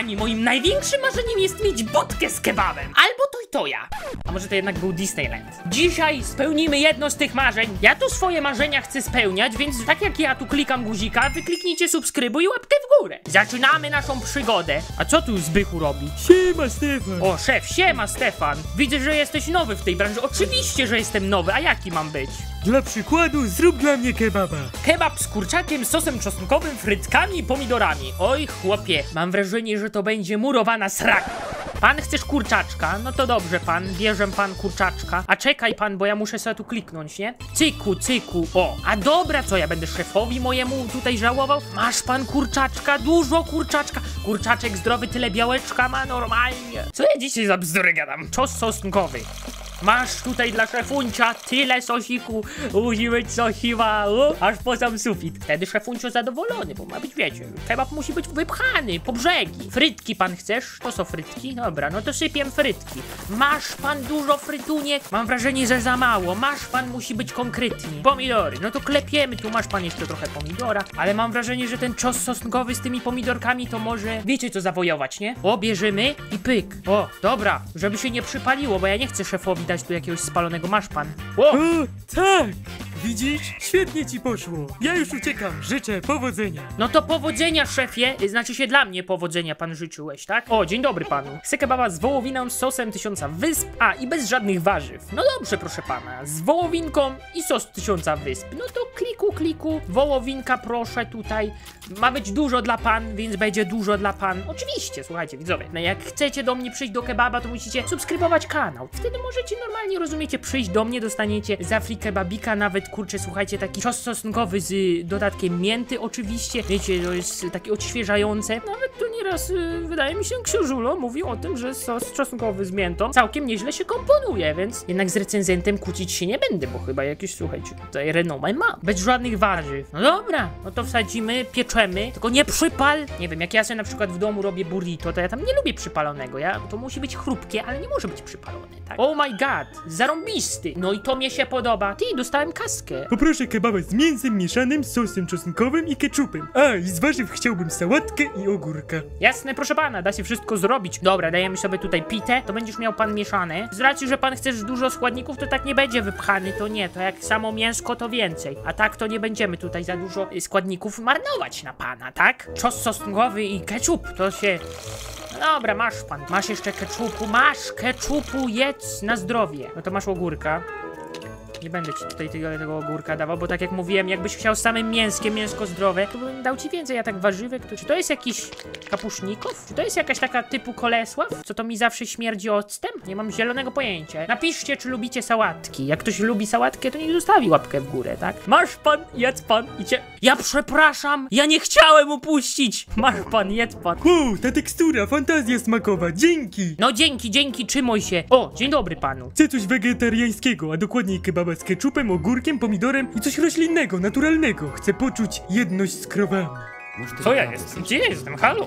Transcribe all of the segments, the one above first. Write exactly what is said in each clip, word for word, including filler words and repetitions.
kochani, moim największym marzeniem jest mieć budkę z kebabem. Albo to i to ja. A może to jednak był Disneyland. Dzisiaj spełnimy jedno z tych marzeń. Ja tu swoje marzenia chcę spełniać, więc tak jak ja tu klikam guzika, wy kliknijcie subskrybuj i łapkę w górę. Zaczynamy naszą przygodę. A co tu Zbychu robi? Siema, Stefan. O, szef, siema, Stefan. Widzę, że jesteś nowy w tej branży. Oczywiście, że jestem nowy, a jaki mam być? Dla przykładu zrób dla mnie kebaba. Kebab z kurczakiem, sosem czosnkowym, frytkami i pomidorami. Oj, chłopie, mam wrażenie, że to będzie murowana sraka. Pan chcesz kurczaczka? No to dobrze pan, bierze pan kurczaczka. A czekaj pan, bo ja muszę sobie tu kliknąć, nie? Cyku, cyku, o. A dobra, co ja będę szefowi mojemu tutaj żałował? Masz pan kurczaczka, dużo kurczaczka. Kurczaczek zdrowy, tyle białeczka ma normalnie. Co ja dzisiaj za bzdury gadam? Czos sosnkowy. Masz tutaj dla szefuncia tyle sosiku, musi być sosiwa, u, aż po sam sufit. Wtedy szefuncio zadowolony, bo ma być, wiecie, kebab musi być wypchany po brzegi. Frytki pan chcesz? To są frytki? Dobra, no to sypiem frytki. Masz pan dużo frytuniek? Mam wrażenie, że za mało. Masz pan, musi być konkretnie. Pomidory, no to klepiemy, tu masz pan jeszcze trochę pomidora, ale mam wrażenie, że ten czos sosnkowy z tymi pomidorkami to może, wiecie co zawojować, nie? O, bierzemy i pyk. O, dobra, żeby się nie przypaliło, bo ja nie chcę szefowi dać tu jakiegoś spalonego. Masz pan. O! O, tak! Widzisz? Świetnie ci poszło. Ja już uciekam. Życzę powodzenia. No to powodzenia, szefie. Znaczy się dla mnie powodzenia pan życzyłeś, tak? O, dzień dobry panu. Chcę kebaba z wołowiną, z sosem tysiąca wysp, a i bez żadnych warzyw. No dobrze, proszę pana. Z wołowinką i sos tysiąca wysp. No to kliku, kliku. Wołowinka, proszę tutaj. Ma być dużo dla pan, więc będzie dużo dla pan. Oczywiście, słuchajcie, widzowie. No jak chcecie do mnie przyjść do kebaba, to musicie subskrybować kanał. Wtedy możecie normalnie, rozumiecie, przyjść do mnie, dostaniecie za free kebabika, nawet, kurczę, słuchajcie, taki sos sosnkowy z dodatkiem mięty oczywiście. Wiecie, to jest takie odświeżające. Nawet tu nieraz, yy, wydaje mi się, książulo mówił o tym, że sos czosnkowy z miętą całkiem nieźle się komponuje, więc jednak z recenzentem kłócić się nie będę, bo chyba jakieś, słuchajcie, tutaj renomę ma. Bez żadnych warzyw. No dobra, no to wsadzimy, pieczemy, tylko nie przypal. Nie wiem, jak ja sobie na przykład w domu robię burrito, to ja tam nie lubię przypalonego. Ja, to musi być chrupkie, ale nie może być przypalone, tak? Oh my god, zarąbisty. No i to mnie się podoba. Ty, dostałem kaskę. Poproszę kebaba z mięsem mieszanym, sosem czosnkowym i ketchupem. A, i z warzyw chciałbym sałatkę i ogórka. Jasne, proszę pana, da się wszystko zrobić. Dobra, dajemy sobie tutaj pitę, to będziesz miał pan mieszane. Z racji, że pan chcesz dużo składników, to tak nie będzie wypchany, to nie, to jak samo mięsko, to więcej. A tak to nie będziemy tutaj za dużo składników marnować na pana, tak? Czos sosnkowy i ketchup, to się... No dobra, masz pan, masz jeszcze ketchupu, masz ketchupu, jedz na zdrowie. No to masz ogórka. Nie będę ci tutaj tego, tego ogórka dawał, bo tak jak mówiłem, jakbyś chciał z samym mięskiem, mięsko zdrowe, to bym dał ci więcej, a tak warzywek, to... Czy to jest jakiś kapuszników? Czy to jest jakaś taka typu Kolesław? Co to mi zawsze śmierdzi octem? Nie mam zielonego pojęcia. Napiszcie, czy lubicie sałatki. Jak ktoś lubi sałatkę, to niech zostawi łapkę w górę, tak? Masz pan, jedz pan i cię... Ja przepraszam, ja nie chciałem upuścić! Masz pan, jedz pan. Wow, ta tekstura, fantazja smakowa, dzięki! No dzięki, dzięki, trzymaj się. O, dzień dobry panu. Chcę coś wegetariańskiego, a dokładniej kebaba z ketchupem, ogórkiem, pomidorem i coś roślinnego, naturalnego. Chcę poczuć jedność z krowami. Co ja jestem? Gdzie ja jestem? Halo?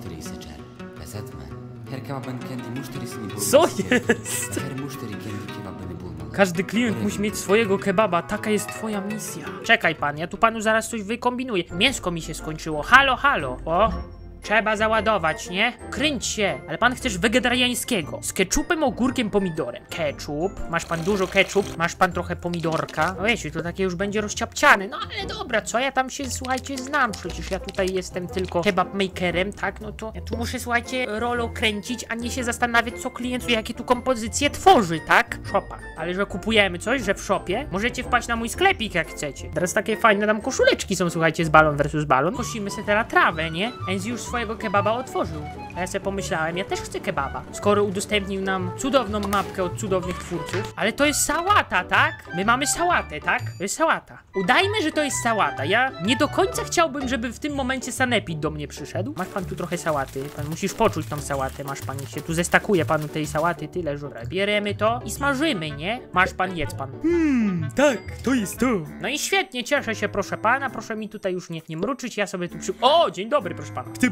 Co jest? Każdy klient musi mieć swojego kebaba, taka jest twoja misja. Czekaj pan, ja tu panu zaraz coś wykombinuję. Mięsko mi się skończyło. Halo, halo. O, trzeba załadować, nie? Kręć się, ale pan chcesz wegetariańskiego. Z ketchupem, ogórkiem, pomidorem. Ketchup, masz pan dużo ketchup, masz pan trochę pomidorka. No wiecie, to takie już będzie rozciapciane. No ale dobra, co ja tam się, słuchajcie, znam. Przecież ja tutaj jestem tylko kebab makerem, tak? No to ja tu muszę, słuchajcie, rolą kręcić, a nie się zastanawiać, co klient, jakie tu kompozycje tworzy, tak? Shopa. Ale że kupujemy coś, że w shopie, możecie wpaść na mój sklepik, jak chcecie. Teraz takie fajne tam koszuleczki są, słuchajcie, z balon versus balon. Kosimy sobie teraz trawę, nie? Więc już swojego kebaba otworzył. A ja sobie pomyślałem, ja też chcę kebaba. Skoro udostępnił nam cudowną mapkę od cudownych twórców. Ale to jest sałata, tak? My mamy sałatę, tak? To jest sałata. Udajmy, że to jest sałata. Ja nie do końca chciałbym, żeby w tym momencie sanepid do mnie przyszedł. Masz pan tu trochę sałaty. Pan musisz poczuć tą sałatę. Masz pan, się tu zestakuje panu tej sałaty tyle, że bieremy to i smażymy, nie? Masz pan, jedz pan. Hmm, tak, to jest to. No i świetnie, cieszę się, proszę pana. Proszę mi tutaj już nie, nie mruczyć, ja sobie tu przy... O, dzień dobry, proszę pana. Chcę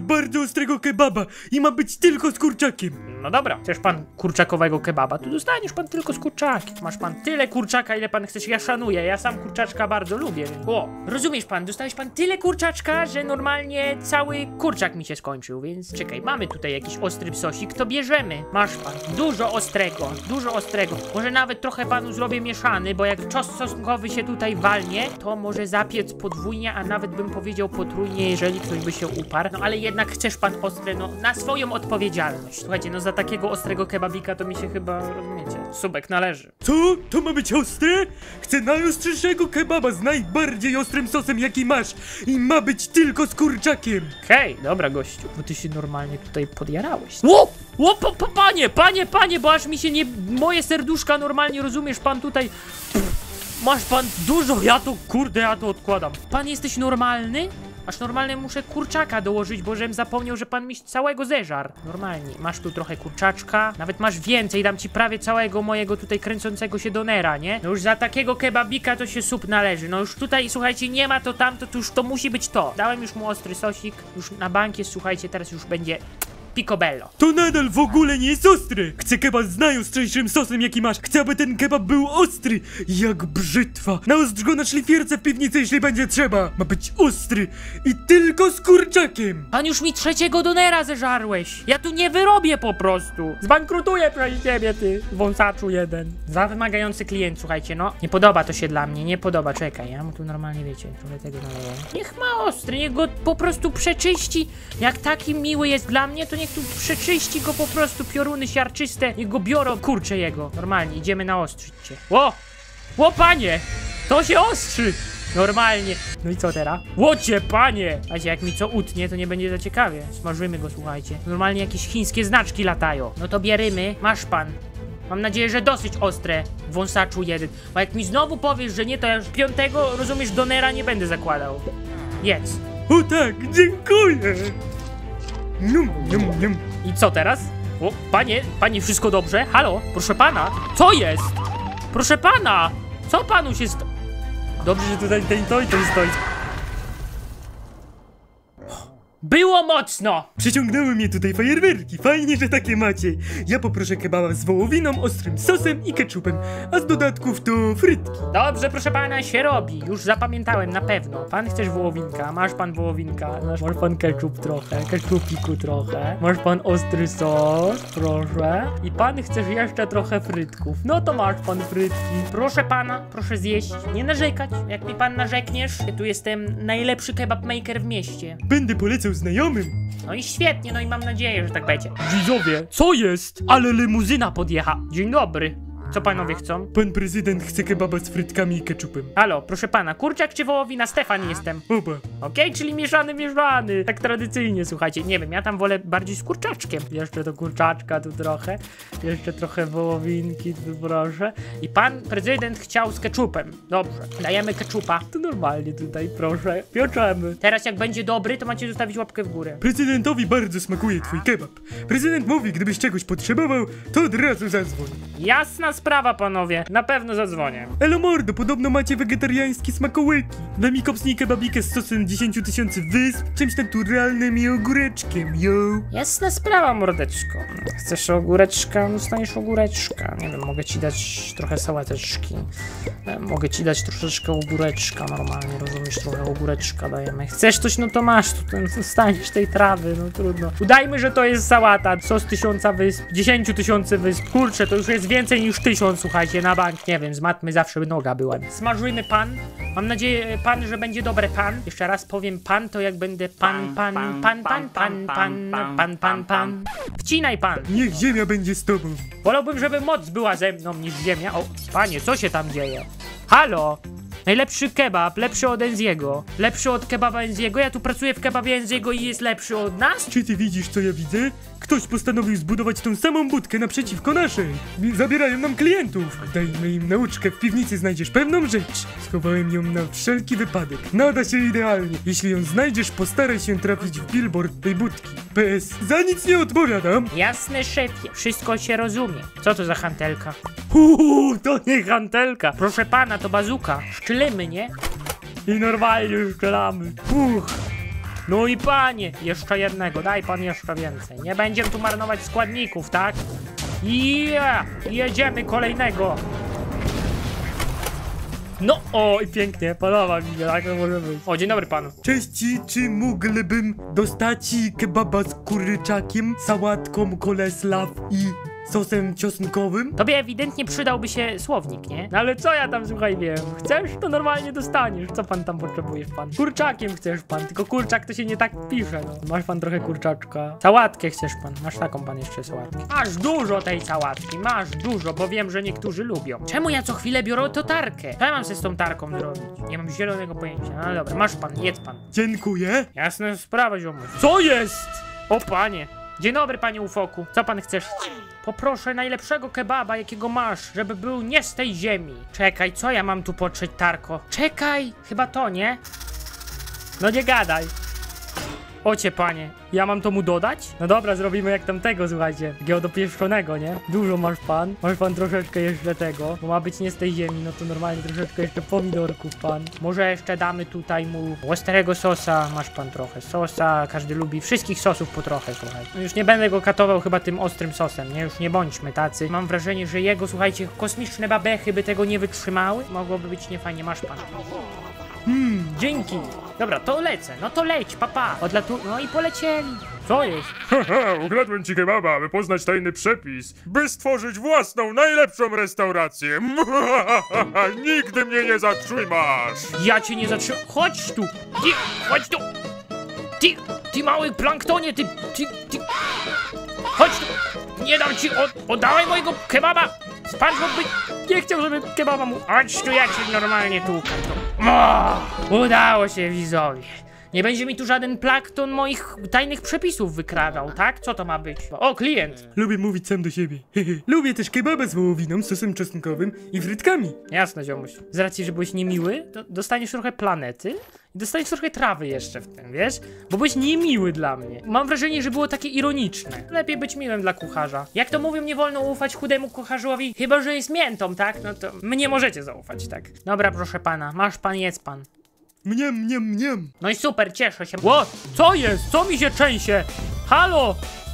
bardzo ostrego kebaba i ma być tylko z kurczakiem. No dobra, chcesz pan kurczakowego kebaba, to dostaniesz pan tylko z kurczakiem. Masz pan tyle kurczaka, ile pan chcesz, ja szanuję, ja sam kurczaczka bardzo lubię. O, rozumiesz pan, dostałeś pan tyle kurczaczka, że normalnie cały kurczak mi się skończył, więc czekaj, mamy tutaj jakiś ostry sosik, to bierzemy. Masz pan, dużo ostrego, dużo ostrego. Może nawet trochę panu zrobię mieszany, bo jak czos czosnkowy się tutaj walnie, to może zapiec podwójnie, a nawet bym powiedział potrójnie, jeżeli ktoś by się uparł. No ale jednak chcesz pan ostre, no na swoją odpowiedzialność. Słuchajcie, no za takiego ostrego kebabika to mi się chyba, rozumiecie, subek należy. Co? To ma być ostre? Chcę najostrzejszego kebaba z najbardziej ostrym sosem, jaki masz i ma być tylko z kurczakiem. Hej, dobra gościu, bo ty się normalnie tutaj podjarałeś. Ło! Ło, pa, pa, panie, panie, panie, bo aż mi się nie... Moje serduszka normalnie, rozumiesz, pan tutaj... Pff, masz pan dużo, ja to, kurde, ja to odkładam. Pan jesteś normalny? Aż normalnie muszę kurczaka dołożyć, bo żem zapomniał, że pan mi całego zeżar. Normalnie, masz tu trochę kurczaczka, nawet masz więcej, dam ci prawie całego mojego tutaj kręcącego się donera, nie? No już za takiego kebabika to się sup należy, no już tutaj, słuchajcie, nie ma to tamto, to już to musi być to. Dałem już mu ostry sosik, już na bank jest, słuchajcie, teraz już będzie... Picobello. To nadal w ogóle nie jest ostre. Chcę kebab z najostrzejszym sosem, jaki masz. Chcę, aby ten kebab był ostry, jak brzytwa. Naostrz go na szlifierce w piwnicy, jeśli będzie trzeba. Ma być ostry i tylko z kurczakiem. Pan już mi trzeciego donera zeżarłeś. Ja tu nie wyrobię po prostu. Zbankrutuję przez ciebie, ty wąsaczu jeden. Za wymagający klient, słuchajcie, no. Nie podoba to się dla mnie, nie podoba. Czekaj, ja mu tu normalnie, wiecie, trochę tego naleję. Niech ma ostry, niech go po prostu przeczyści. Jak taki miły jest dla mnie, to niech tu przeczyści go po prostu, pioruny siarczyste, niech go biorą, kurczę jego. Normalnie, idziemy naostrzyć cię. Ło! Ło, panie! To się ostrzy! Normalnie. No i co teraz? Łocie, panie! A jak mi co utnie, to nie będzie za ciekawie. Smażymy go, słuchajcie. Normalnie jakieś chińskie znaczki latają. No to bierymy. Masz pan. Mam nadzieję, że dosyć ostre, wąsaczu jeden. Bo jak mi znowu powiesz, że nie, to ja już piątego, rozumiesz, donera nie będę zakładał. Jedz. O tak, dziękuję. Num, num, num. I co teraz? O, panie, panie, wszystko dobrze? Halo, proszę pana, co jest? Proszę pana, co panu się sta... Dobrze, że tutaj ten to i ten stoi. Było mocno! Przyciągnęły mnie tutaj fajerwerki, fajnie, że takie macie. Ja poproszę kebaba z wołowiną, ostrym sosem i ketchupem, a z dodatków to frytki. Dobrze, proszę pana, się robi. Już zapamiętałem, na pewno. Pan chcesz wołowinka, masz pan wołowinka, masz pan ketchup trochę, ketchupiku trochę, masz pan ostry sos, proszę. I pan chcesz jeszcze trochę frytków. No to masz pan frytki. Proszę pana, proszę zjeść, nie narzekać. Jak mi pan narzekniesz, ja tu jestem najlepszy kebab maker w mieście. Będę polecał znajomym. No i świetnie, no i mam nadzieję, że tak będzie. Widzowie, co jest? Ale limuzyna podjecha. Dzień dobry. Co panowie chcą? Pan prezydent chce kebaba z frytkami i ketchupem. Halo, proszę pana, kurczak czy wołowina? Stefan jestem. Oba. Okej, okay, czyli mieszany, mieszany. Tak tradycyjnie, słuchajcie. Nie wiem, ja tam wolę bardziej z kurczaczkiem. Jeszcze to kurczaczka tu trochę. Jeszcze trochę wołowinki tu proszę. I pan prezydent chciał z ketchupem. Dobrze, dajemy ketchupa. To normalnie tutaj, proszę. Pieczemy. Teraz jak będzie dobry, to macie zostawić łapkę w górę. Prezydentowi bardzo smakuje twój kebab. Prezydent mówi, gdybyś czegoś potrzebował, to od razu zadzwoń. Jasna sprawa, panowie. Na pewno zadzwonię. Elo mordo, podobno macie wegetariańskie smakołyki. Daj mi kopsnij kebabikę z sosem dziesięć tysięcy wysp, czymś naturalnym i ogóreczkiem, yo. Jasna sprawa, mordeczko. Chcesz ogóreczka? Dostaniesz ogóreczka. Nie wiem, mogę ci dać trochę sałateczki. Mogę ci dać troszeczkę ogóreczka normalnie, rozumiesz? Trochę ogóreczka dajemy. Chcesz coś? No to masz. Tu dostaniesz tej trawy, no trudno. Udajmy, że to jest sałata. Sos tysiąca wysp, dziesięciu tysięcy wysp. Kurczę, to już jest więcej niż tysiąc, słuchajcie, na bank. Nie wiem, z matmy zawsze noga była. Smażymy pan. Mam nadzieję, pan, że będzie dobre pan. Jeszcze raz powiem pan, to jak będę pan, pan, pan, pan, pan, pan, pan, pan, pan, pan. Wcinaj pan. Niech ziemia będzie z tobą. Wolałbym, żeby moc była ze mną niż ziemia. O, panie, co się tam dzieje? Halo? Najlepszy kebab, lepszy od Enziego. Lepszy od kebaba Enziego. Ja tu pracuję w kebabie Enziego i jest lepszy od nas? Czy ty widzisz, co ja widzę? Ktoś postanowił zbudować tą samą budkę naprzeciwko naszej. Zabierają nam klientów. Dajmy im nauczkę. W piwnicy znajdziesz pewną rzecz. Schowałem ją na wszelki wypadek. Nada się idealnie. Jeśli ją znajdziesz, postaraj się trafić w billboard tej budki. P S. Za nic nie odpowiadam. Jasne, szefie. Wszystko się rozumie. Co to za hantelka? Uuu, to nie hantelka. Proszę pana, to bazuka. Szczylimy, nie? I normalnie szczelamy. Uch. No i panie, jeszcze jednego, daj pan jeszcze więcej. Nie będziemy tu marnować składników, tak? Yeah! Jedziemy kolejnego. No, o i pięknie, podoba mi się, tak to może być. O, dzień dobry panu. Cześć, czy mógłbym dostać kebaba z kurczakiem, sałatką koleslaw i sosem czosnkowym? Tobie ewidentnie przydałby się słownik, nie? No ale co ja tam, słuchaj, wiem. Chcesz, to normalnie dostaniesz. Co pan tam potrzebujesz, pan? Kurczakiem chcesz pan, tylko kurczak to się nie tak pisze, no. Masz pan trochę kurczaczka. Sałatkę chcesz pan, masz taką pan jeszcze sałatkę. Masz dużo tej sałatki, masz dużo, bo wiem, że niektórzy lubią. Czemu ja co chwilę biorę to tarkę? Co ja mam się z tą tarką zrobić? Nie mam zielonego pojęcia. No dobra, masz pan, jedz pan. Dziękuję. Jasna sprawa, ziomuś. Co jest? O panie. Dzień dobry, panie Ufoku. Co pan chcesz? Poproszę najlepszego kebaba, jakiego masz, żeby był nie z tej ziemi. Czekaj, co ja mam tu potrzeć, tarko? Czekaj, chyba to, nie? No nie gadaj. Ocie, panie, ja mam to mu dodać? No dobra, zrobimy jak tamtego, słuchajcie. Takiego dopieszczonego, nie? Dużo masz pan. Masz pan troszeczkę jeszcze tego, bo ma być nie z tej ziemi, no to normalnie troszeczkę jeszcze pomidorków, pan. Może jeszcze damy tutaj mu ostrego sosa. Masz pan trochę sosa, każdy lubi wszystkich sosów po trochę, słuchaj. No już nie będę go katował chyba tym ostrym sosem, nie? Już nie bądźmy tacy. Mam wrażenie, że jego, słuchajcie, kosmiczne babechy by tego nie wytrzymały. Mogłoby być niefajnie, masz pan. Hmm, dzięki. Dobra, to lecę, no to leć, papa. Odlatu... No i polecieli. Co jest? Haha, ukradłem ci kebaba, aby poznać tajny przepis, by stworzyć własną, najlepszą restaurację. Nigdy mnie nie zatrzymasz. Ja cię nie zatrzymam. Chodź tu. Ty, chodź tu. Ty, ty mały planktonie, ty, ty, ty. Chodź tu. Nie dam ci, od, oddawaj mojego kebaba. SpongeBob by nie chciał, żeby kebaba mu... Chodź tu, ja cię normalnie tu. O, udało się, widzowie. Nie będzie mi tu żaden plankton moich tajnych przepisów wykradał, tak? Co to ma być? O, klient. Lubię mówić sam do siebie. Lubię też kebaba z wołowiną, sosem czosnkowym i frytkami. Jasne, ziomuś. Z racji, że byłeś niemiły, to dostaniesz trochę planety i dostaniesz trochę trawy jeszcze w tym, wiesz? Bo byłeś niemiły dla mnie. Mam wrażenie, że było takie ironiczne. Lepiej być miłym dla kucharza. Jak to mówią, nie wolno ufać chudemu kucharzowi, chyba że jest miętą, tak? No to mnie możecie zaufać, tak? Dobra, proszę pana, masz pan, jedz pan. Mniam, mniam, mniam. No i super, cieszę się. Ło, co jest? Co mi się trzęsie? Halo?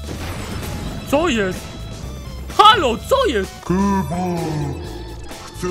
Co jest? Halo, co jest? Kebab! Chcę!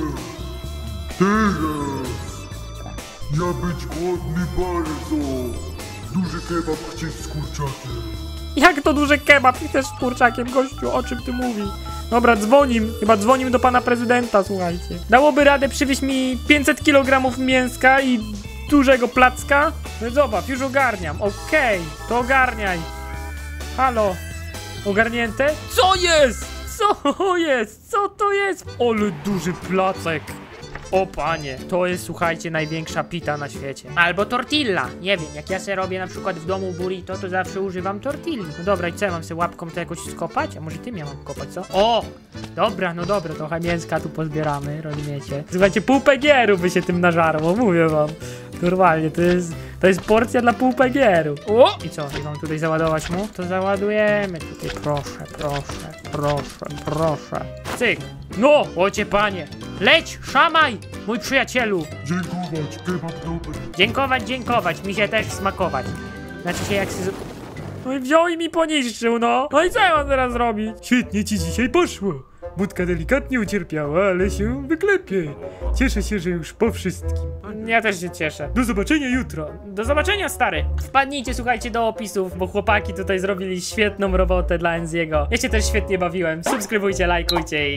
Teraz! Ja być głodny bardzo! Duży kebab chcieć z kurczakiem. Jak to duży kebab i też z kurczakiem, gościu? O czym ty mówisz? Dobra, dzwonim. Chyba dzwonim do pana prezydenta, słuchajcie. Dałoby radę przywieźć mi pięćset kilogramów mięska i dużego placka? No zobacz, już ogarniam. Okej, okay, to ogarniaj. Halo? Ogarnięte? Co jest? Co jest? Co to jest? Ale duży placek. O panie, to jest, słuchajcie, największa pita na świecie. Albo tortilla, nie wiem, jak ja sobie robię na przykład w domu burrito, to zawsze używam tortilli. No dobra, i co, ja mam sobie łapką to jakoś skopać? A może ty mnie mam kopać, co? O! Dobra, no dobra, trochę mięska tu pozbieramy, rozumiecie? Słuchajcie, pół pegieru by się tym nażarło, mówię wam. Normalnie, to jest, to jest porcja dla pół pegieru. O! I co, i mam tutaj załadować mu? To załadujemy tutaj, proszę, proszę, proszę, proszę. Cyk! No, ocie panie! Leć, szamaj, mój przyjacielu! Dziękować, kebab dobry. Dziękować, dziękować, mi się też smakować. Znaczy się jak się... z- No i wziął i mi poniszczył, no! No i co ja mam teraz zrobić? Świetnie ci dzisiaj poszło. Budka delikatnie ucierpiała, ale się wyklepie. Cieszę się, że już po wszystkim. Ja też się cieszę. Do zobaczenia jutro. Do zobaczenia, stary! Wpadnijcie, słuchajcie, do opisów, bo chłopaki tutaj zrobili świetną robotę dla Enziego. Ja się też świetnie bawiłem. Subskrybujcie, lajkujcie i...